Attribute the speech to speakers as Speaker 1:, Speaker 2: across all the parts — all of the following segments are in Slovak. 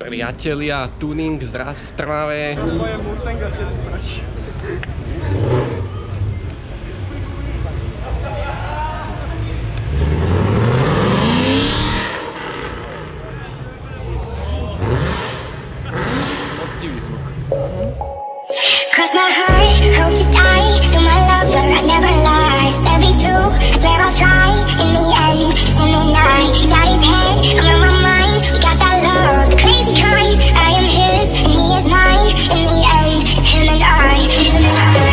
Speaker 1: Priatelia, tuning zraz v Trnave.
Speaker 2: Moje Mustanga všetci proti.
Speaker 1: Poctivý zvuk.
Speaker 3: Cross my heart, hope to die. To my lover, I'd never lie. Said be true, I swear I'll try. In the end, it's him and I. He's got his head, I'm on my mind. We got that love, the crazy kind. I am his, and he is mine. In the end, it's him and I. Him and I.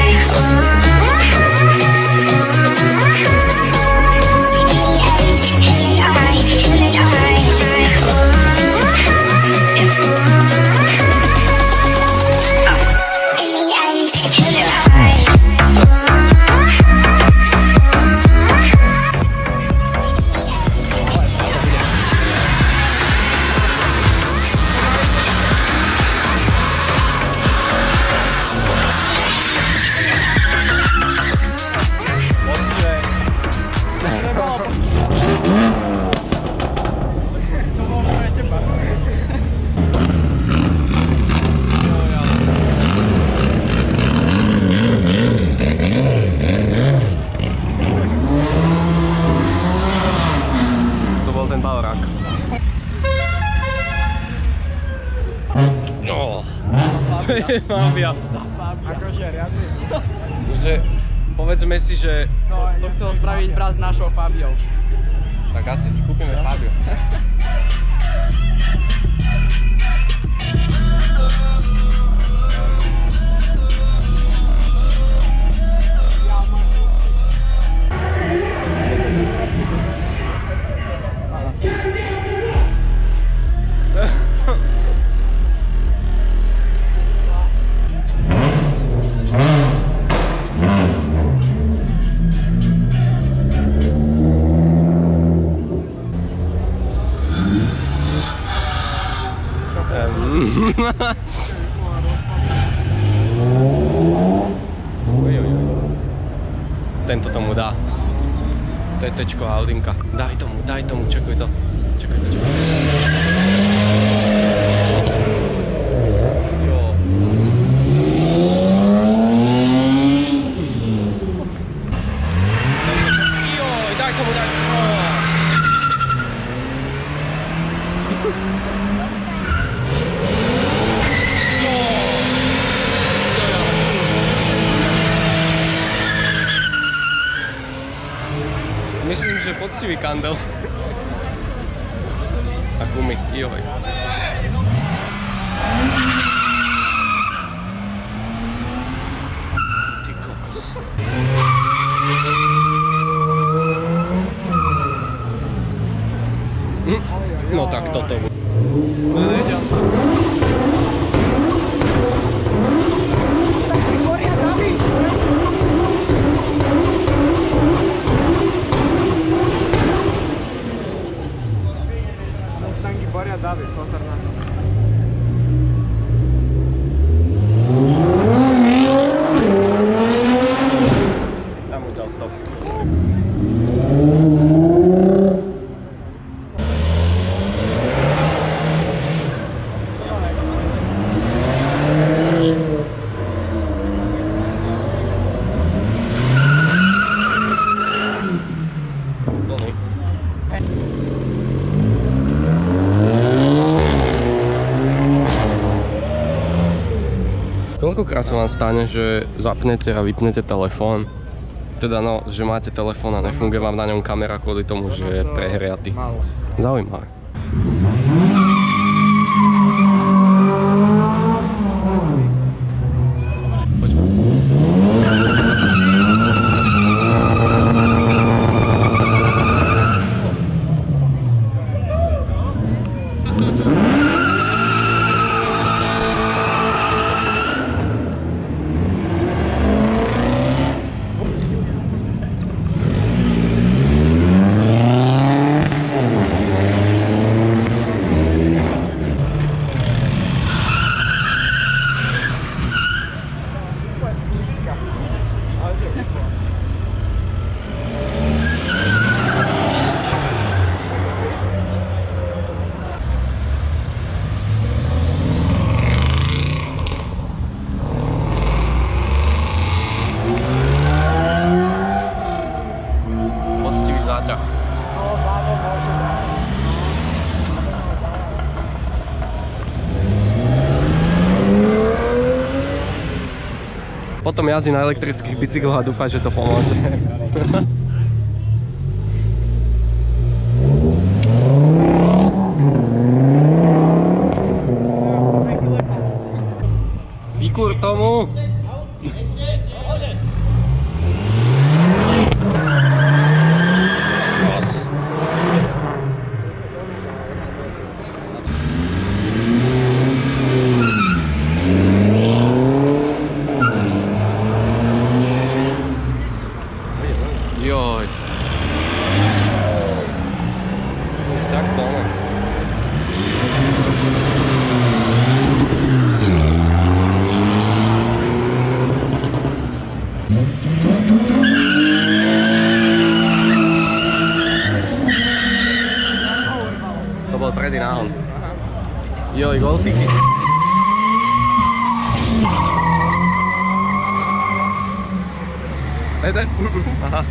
Speaker 1: To je Fabia.
Speaker 2: Akože riadne.
Speaker 1: Že povedzme si, že...
Speaker 2: No, to chcel spraviť brat s našou Fabiou.
Speaker 1: Tak asi si kúpime Fabiu. Tento tomu dá. TTčko Audinka. Daj tomu, čekuj to. Čekuj to. Joj, daj tomu. Myslím, že poctivý kandel. A gumy, joj. Ty kokos. No tak toto bude.
Speaker 2: Boria David, pozor na to.
Speaker 1: Tam už dal stop. Koľkokrát sa vám stane, že zapnete a vypnete telefón? Teda no, že máte telefón a nefunguje vám na ňom kamera kvôli tomu, že je prehriatý. Zaujímavé. potom jazdí na elektrických bicykloch a dúfať, že to pomôže. Vykur tomu! Joj. Som si takto, ne? To bol predný náhon. Joj, golfíky. Peter? Aha.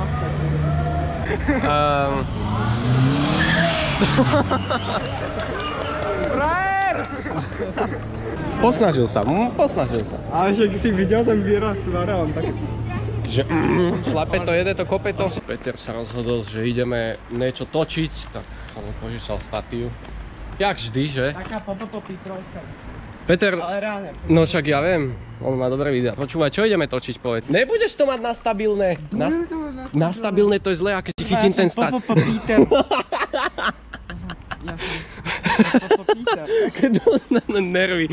Speaker 2: Frajer!
Speaker 1: Posnažil sa, posnažil sa.
Speaker 2: Ale však si videl ten výraz tvára, on tak...
Speaker 1: Že šlape to, jede to, kope to. Peter sa rozhodol, že ideme niečo točiť, tak som mu požičal statív. Jak vždy, že?
Speaker 2: Taká popopopitrovská.
Speaker 1: Peter,
Speaker 2: Ale reálne.
Speaker 1: no však ja viem, on má dobré videa. Počúvaj, čo ideme točiť, povedz? Nebudeš to mať na stabilné. Na stabilné to je zlé, a keď ti chytím ten stat...
Speaker 2: Popopopíter. Ja som popopopíter.
Speaker 1: Keď dostanú nervy.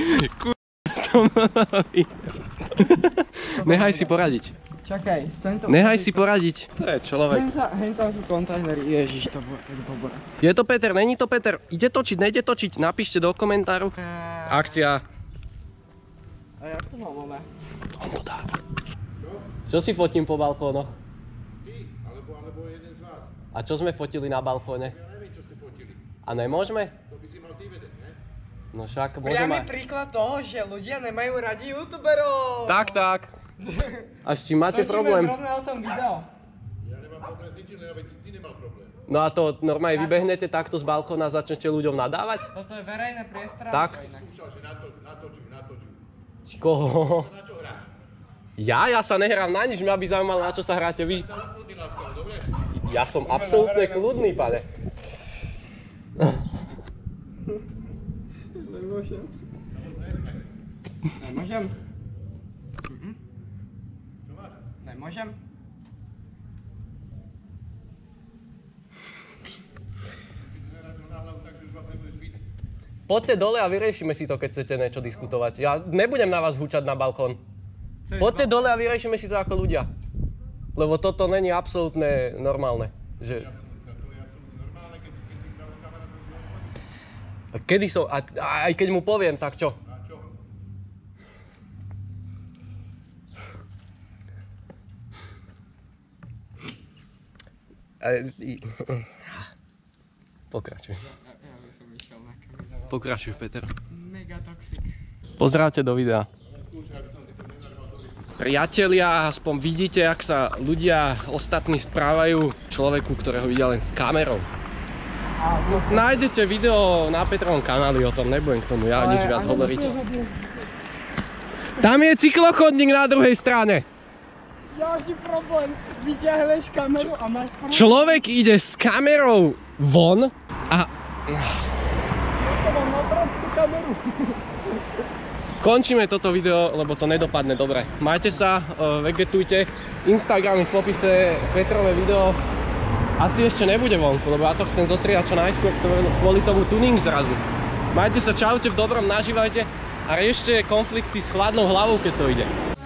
Speaker 1: Nechaj si poradiť.
Speaker 2: Čakaj, tento...
Speaker 1: Nechaj si poradiť. To je človek.
Speaker 2: Hen tam sú kontajnery, ježiš, to bude pobora.
Speaker 1: Je to Peter, není to Peter. Ide točiť, nejde točiť, napíšte do komentáru. Akcia.
Speaker 2: A jak to mám, ale?
Speaker 1: On to dá. Čo si fotím po balkónoch?
Speaker 4: Ty, alebo jeden z vás.
Speaker 1: A čo sme fotili na balkóne?
Speaker 4: Ja neviem, čo ste fotili.
Speaker 1: A nemôžeme?
Speaker 4: To by si mal ty vedieť, ne?
Speaker 1: No však môžeme.
Speaker 2: Priamy príklad toho, že ľudia nemajú radi youtuberov.
Speaker 1: Tak. Až či máte problém.
Speaker 2: Točíme zrovna o tom video.
Speaker 4: Ja nemám problém s ničím, veď ty nemal problém.
Speaker 1: No a to normálne vybehnete takto z balkóna a začnete ľuďom nadávať?
Speaker 2: Toto je verejné priestranstvo.
Speaker 1: Tak.
Speaker 4: Skúšal, že natočuj.
Speaker 1: Koho?
Speaker 4: Na čo hráš?
Speaker 1: Ja sa nehrám na nič, mňa by zaujímalo, na čo sa hráte vy.
Speaker 4: Sa odkľudni, láskavo, dobre?
Speaker 1: Ja som absolútne kľudný, pane.
Speaker 2: Nemôžem. Nemôžem.
Speaker 4: Čo máš?
Speaker 2: Nemôžem.
Speaker 1: Poďte dole a vyriešime si to, keď chcete niečo diskutovať. Ja nebudem na vás húčať na balkón. Poďte dole a vyriešime si to ako ľudia. Lebo toto není absolútne normálne. Že... A kedy som... aj keď mu poviem, tak čo?
Speaker 4: A čo?
Speaker 1: Pokračuj.
Speaker 2: Ja by som išiel na kameru.
Speaker 1: Pokračuj, Peter.
Speaker 2: Mega toxic.
Speaker 1: Pozeráte do videa. Priatelia, aspoň vidíte, jak sa ľudia ostatní správajú človeku, ktorého vidia len s kamerou. Nájdete video na Petrovom kanáli, o tom nebudem k tomu ja nič viac hovoriť. Tam je cyklochodník na druhej strane.
Speaker 2: Ďalší problém, vyťahneš kameru a máš problém.
Speaker 1: Človek ide s kamerou von a...
Speaker 2: Ja mám nabrať tú kameru.
Speaker 1: Končíme toto video, lebo to nedopadne dobre. Majte sa, vegetujte. Instagram v popise, Petrové video asi ešte nebude vonku, lebo ja to chcem zostriehať čo najskôr kvôli tomu tuning zrazu. Majte sa, čaute, v dobrom, nažívajte a riešte konflikty s chladnou hlavou, keď to ide.